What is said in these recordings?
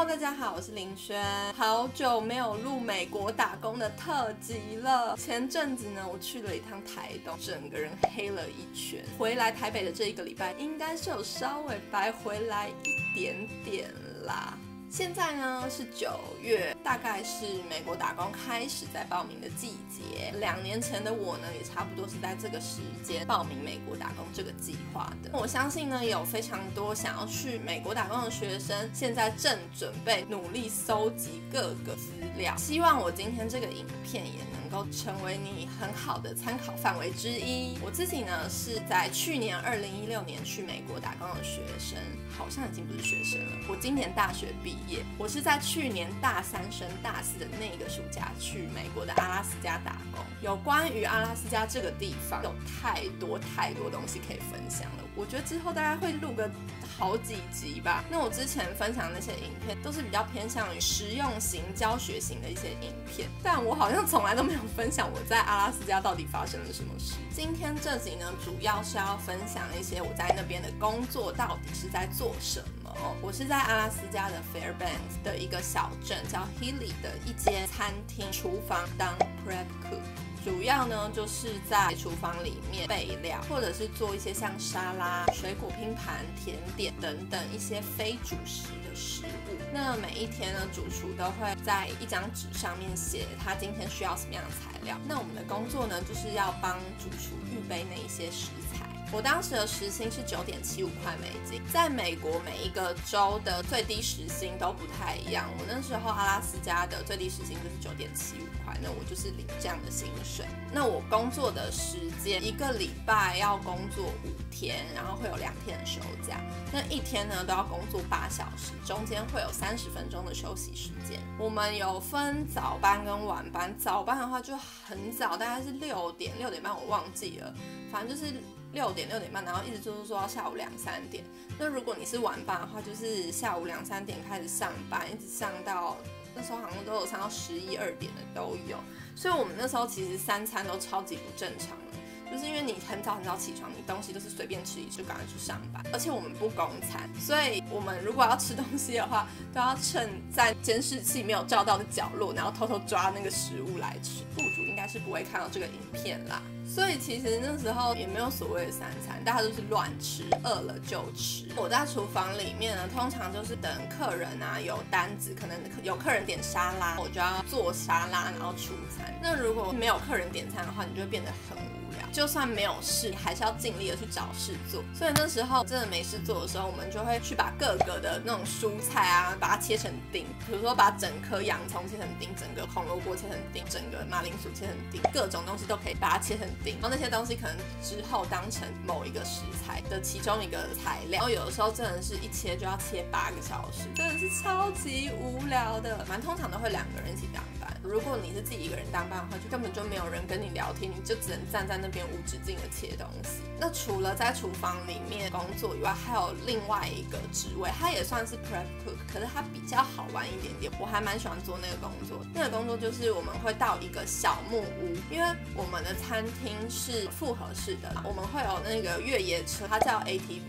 Hello， 大家好，我是林轩。好久没有录美国打工的特辑了。前阵子呢，我去了一趟台东，整个人黑了一圈。回来台北的这一个礼拜，应该是有稍微白回来一点点啦。现在呢是9月，大概是美国打工开始在报名的季节。2年前的我呢，也差不多是在这个时间报名美国打工这个计划的。我相信呢，有非常多想要去美国打工的学生，现在正准备努力搜集各个资料。希望我今天这个影片也能够成为你很好的参考范围之一。我自己呢是在去年2016年去美国打工的学生，好像已经不是学生了。我今年大学毕业，我是在去年大3升大4的那个暑假去美国的阿拉斯加打工。有关于阿拉斯加这个地方，有太多东西可以分享了。我觉得之后大概会录个好几集吧。那我之前分享的那些影片都是比较偏向于实用型、教学型的一些影片，但我好像从来都没有分享我在阿拉斯加到底发生了什么事。今天这集呢，主要是要分享一些我在那边的工作到底是在做什么。我是在阿拉斯加的 Fairbanks 的一个小镇叫 Healy 的一间餐厅厨房当 prep cook。主要呢就是在厨房里面备料，或者是做一些像沙拉、水果拼盘、甜点等等一些非主食的食物。那每一天呢，主厨都会在一张纸上面写他今天需要什么样的材料。那我们的工作呢，就是要帮主厨预备那一些食材。我当时的时薪是9.75块美金，在美国每一个州的最低时薪都不太一样。我那时候阿拉斯加的最低时薪就是9.75块，那我就是领这样的薪水。那我工作的时间，一个礼拜要工作5天，然后会有2天的休假。那一天呢都要工作8小时，中间会有30分钟的休息时间。我们有分早班跟晚班，早班的话就很早，大概是6点半，我忘记了，反正就是6点半，然后一直做到下午2、3点。那如果你是晚班的话，就是下午2、3点开始上班，一直上到那时候好像都有上到11、2点的都有。所以我们那时候其实3餐都超级不正常了，就是因为你很早起床，你东西都是随便吃一吃就赶快去上班，而且我们不供餐，所以我们如果要吃东西的话，都要趁在监视器没有照到的角落，然后偷偷抓那个食物来吃。雇主应该是不会看到这个影片啦。所以其实那时候也没有所谓的3餐，大家都是乱吃，饿了就吃。我在厨房里面呢，通常就是等客人啊有单子，可能有客人点沙拉，我就要做沙拉，然后出餐。那如果没有客人点餐的话，你就会变得很无聊。就算没有事，还是要尽力的去找事做。所以那时候真的没事做的时候，我们就会去把各个的那种蔬菜啊，把它切成丁，比如说把整颗洋葱切成丁，整个红萝卜切成丁，整个马铃薯切成丁，各种东西都可以把它切成丁。然后那些东西可能之后当成某一个食材的其中一个材料。然后有的时候真的是一切就要切8个小时，真的是超级无聊的。通常都会2个人一起当班。如果你是自己一个人当班的话，就根本就没有人跟你聊天，你就只能站在那边无止境的切东西。那除了在厨房里面工作以外，还有另外一个职位，它也算是 prep cook， 可是它比较好玩一点点，我还蛮喜欢做那个工作。那个工作就是我们会到一个小木屋，因为我们的餐厅是复合式的，我们会有那个越野车，它叫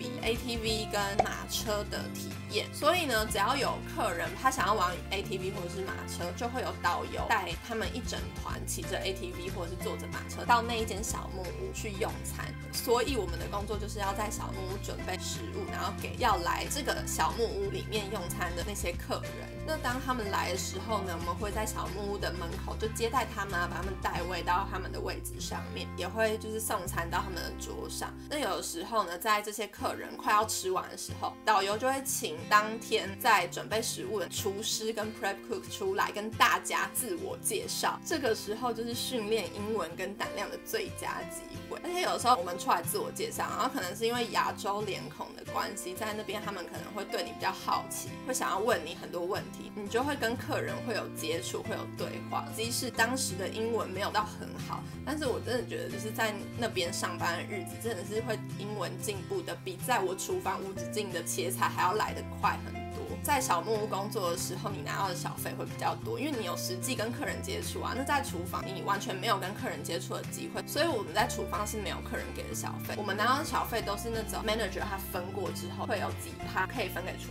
ATV 跟马车的体验。所以呢，只要有客人他想要玩 ATV 或者是马车，就会有导游带他们一整团骑着 ATV 或者是坐着马车到那一间小木屋去用餐。所以我们的工作就是要在小木屋准备食物，然后给要来这个小木屋里面用餐的那些客人。那当他们来的时候呢，我们会在小木屋的门口就接待他们啊，把他们带位到他们的位置上面，也会就是送餐到他们的桌上。那有的时候呢，在这些客人快要吃完的时候，导游就会请当天在准备食物的厨师跟 prep cook 出来跟大家自我介绍。这个时候就是训练英文跟胆量的最佳机会。而且有时候我们出来自我介绍，然后可能是因为亚洲脸孔的关系，在那边他们可能会对你比较好奇，会想要问你很多问题，你就会跟客人会有接触，会有对话。即使当时的英文没有到很好，但是我真的觉得就是在那边上班的日子，真的是会英文进步的比在我厨房无止境的切菜还要来得快很多。在小木屋工作的时候，你拿到的小费会比较多，因为你有实际跟客人接触啊。那在厨房你完全没有跟客人接触的机会，所以我们在厨房是没有客人给的小费。我们拿到的小费都是那种 manager 他分过之后会有几趴可以分给厨房的人。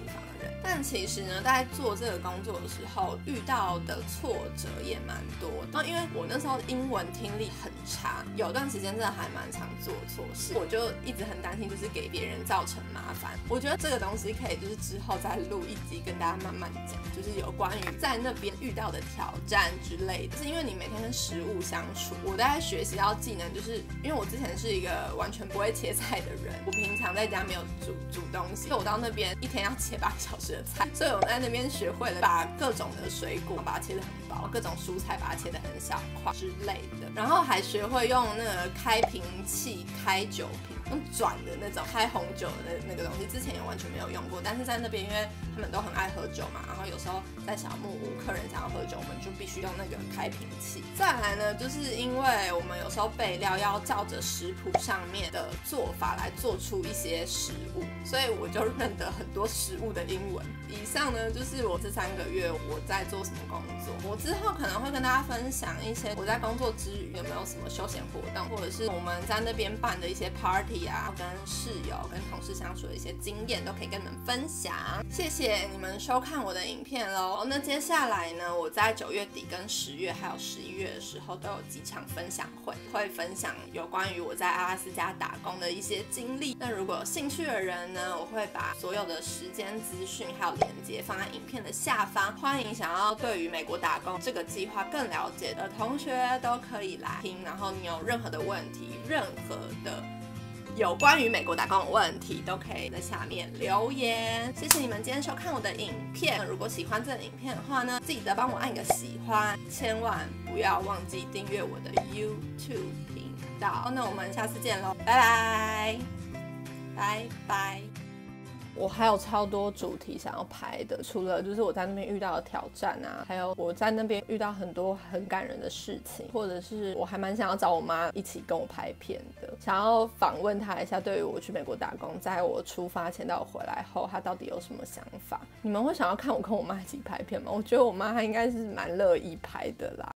人。但其实呢，在做这个工作的时候，遇到的挫折也蛮多的。因为我那时候英文听力很差，有段时间真的还蛮常做错事，我就一直很担心，就是给别人造成麻烦。我觉得这个东西可以就是之后再录一集跟大家慢慢讲，就是有关于在那边遇到的挑战之类的。是因为你每天跟食物相处，我在学习到技能，就是因为我之前是一个完全不会切菜的人，我平常在家没有煮东西，所以我到那边一天要切8个小时的菜，所以我在那边学会了把各种的水果把它切得很薄，各种蔬菜把它切得很小块之类的，然后还学会用那个开瓶器开酒瓶，用转的那种开红酒的那个东西，之前也完全没有用过，但是在那边因为他们都很爱喝酒嘛，然后有时候在小木屋客人想要喝酒，我们就必须用那个开瓶器。再来呢，就是因为我们有时候备料要照着食谱上面的做法来做出一些食物，所以我就认得很多食物的英文。以上呢就是我这3个月我在做什么工作，我之后可能会跟大家分享一些我在工作之余有没有什么休闲活动，或者是我们在那边办的一些 party 啊，跟室友跟同事相处的一些经验都可以跟你们分享。谢谢你们收看我的影片咯。那接下来呢，我在9月底跟10月还有11月的时候都有几场分享会分享有关于我在阿拉斯加打工的一些经历。那如果有兴趣的人呢，我会把所有的时间资讯还有连结放在影片的下方，欢迎想要对于美国打工这个计划更了解的同学都可以来听。然后你有任何的问题，任何的有关于美国打工的问题都可以在下面留言。谢谢你们今天收看我的影片，如果喜欢这个影片的话呢，记得帮我按一个喜欢，千万不要忘记订阅我的 YouTube 频道。那我们下次见咯，拜拜拜拜。我还有超多主题想要拍的，除了就是我在那边遇到的挑战啊，还有我在那边遇到很多很感人的事情，或者是我还蛮想要找我妈一起跟我拍片的，想要访问她一下，对于我去美国打工，在我出发前到我回来后，她到底有什么想法？你们会想要看我跟我妈一起拍片吗？我觉得我妈她应该是蛮乐意拍的啦。